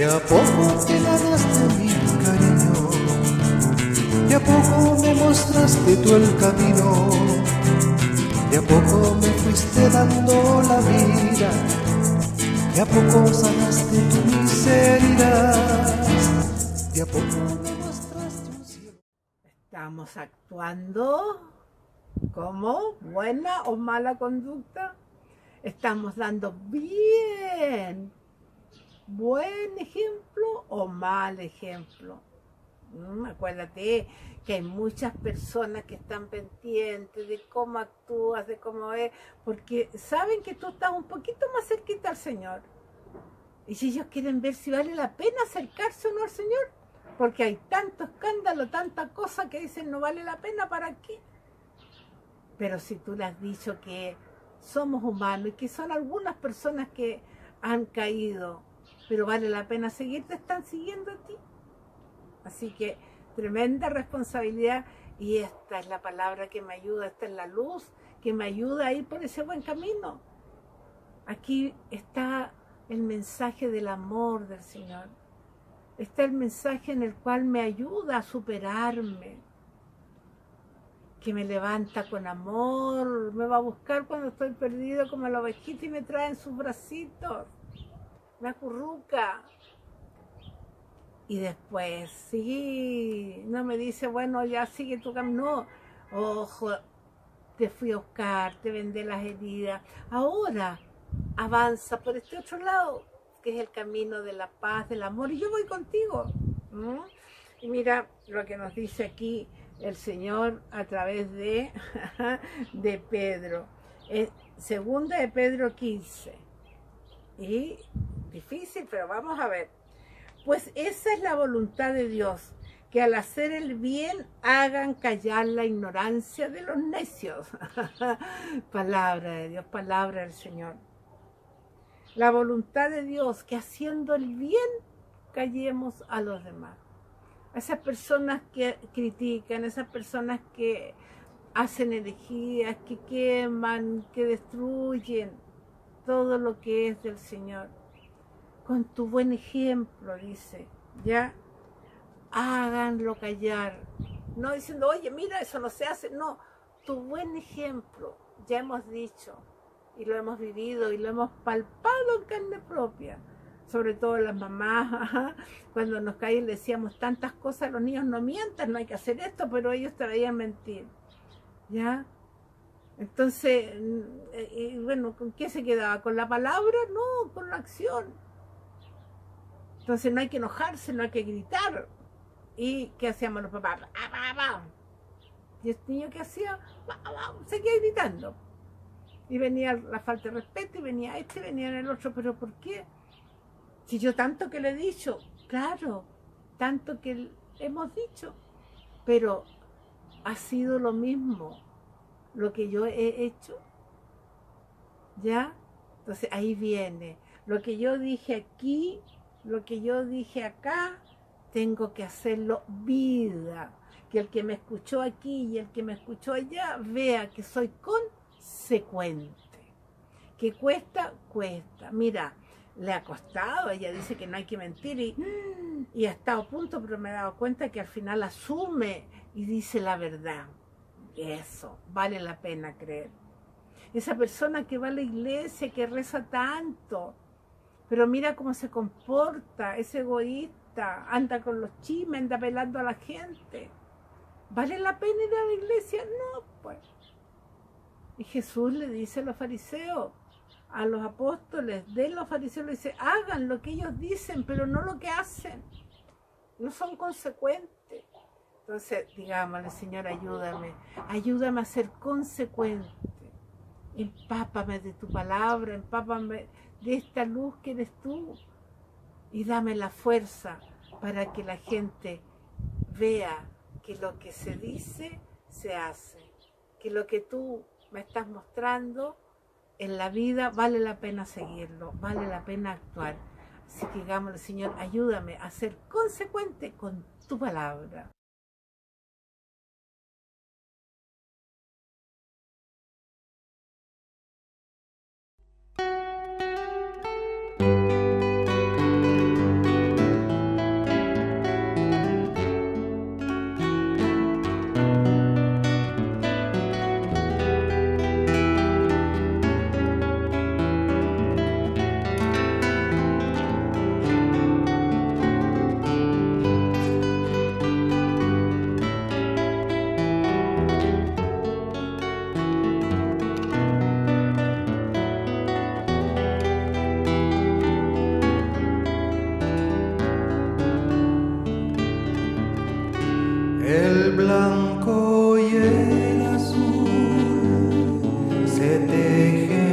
a poco te ganaste mi cariño, de a poco me mostraste tú el camino, de a poco me fuiste dando la vida, de a poco sanaste tu miseria, de a poco me mostraste un cielo. Estamos actuando como buena o mala conducta. Estamos dando buen ejemplo o mal ejemplo. Acuérdate que hay muchas personas que están pendientes de cómo actúas, de cómo es, porque saben que tú estás un poquito más cerquita al Señor. Y si ellos quieren ver si vale la pena acercarse o no al Señor, porque hay tanto escándalo, tanta cosa que dicen no vale la pena, ¿para qué? Pero si tú le has dicho que somos humanos y que son algunas personas que han caído, pero vale la pena seguir, te están siguiendo a ti. Así que tremenda responsabilidad, y esta es la palabra que me ayuda, esta es la luz que me ayuda a ir por ese buen camino. Aquí está el mensaje del amor del Señor. Está el mensaje en el cual me ayuda a superarme, que me levanta con amor, me va a buscar cuando estoy perdido como la ovejita y me trae en sus bracitos, me acurruca. Y después, sí, no me dice, bueno, ya sigue tu camino. No, ojo, te fui a buscar, te vendé las heridas. Ahora avanza por este otro lado, que es el camino de la paz, del amor, y yo voy contigo. Y mira lo que nos dice aquí el Señor a través de Pedro. Segunda de Pedro 15. Y difícil, pero vamos a ver. Pues esa es la voluntad de Dios, que al hacer el bien hagan callar la ignorancia de los necios. Palabra de Dios, palabra del Señor. La voluntad de Dios, que haciendo el bien callemos a los demás. Esas personas que critican, esas personas que hacen herejías, que queman, que destruyen todo lo que es del Señor. Con tu buen ejemplo, dice, ya, háganlo callar. No diciendo, oye, mira, eso no se hace. No, tu buen ejemplo, ya hemos dicho, y lo hemos vivido, y lo hemos palpado en carne propia. Sobre todo las mamás, cuando nos caían decíamos tantas cosas a los niños, no mientas, no hay que hacer esto, pero ellos te veían mentir, ¿ya? Entonces, y bueno, ¿con qué se quedaba? ¿Con la palabra? No, con la acción. Entonces no hay que enojarse, no hay que gritar. ¿Y qué hacíamos los papás? Y el niño que hacía, seguía gritando. Y venía la falta de respeto, y venía este, venía el otro. ¿Pero por qué? Si yo tanto que le he dicho, claro, tanto que hemos dicho, pero ha sido lo mismo lo que yo he hecho, ¿ya? Entonces ahí viene, lo que yo dije aquí, lo que yo dije acá, tengo que hacerlo vida, que el que me escuchó aquí y el que me escuchó allá vea que soy consecuente, que cuesta, cuesta. Mira, le ha costado, ella dice que no hay que mentir y ha estado a punto, pero me he dado cuenta que al final asume y dice la verdad. Eso, vale la pena creer. Esa persona que va a la iglesia, que reza tanto, pero mira cómo se comporta, es egoísta, anda con los chismes, anda pelando a la gente. ¿Vale la pena ir a la iglesia? No, pues. Y Jesús le dice a los fariseos, a los apóstoles de los fariseos, le dice, hagan lo que ellos dicen, pero no lo que hacen. No son consecuentes. Entonces, digámosle, Señor, ayúdame a ser consecuente. Empápame de tu palabra, empápame de esta luz que eres tú, y dame la fuerza para que la gente vea que lo que se dice se hace, que lo que tú me estás mostrando en la vida vale la pena seguirlo, vale la pena actuar. Así que digámosle, Señor, ayúdame a ser consecuente con tu palabra. aleje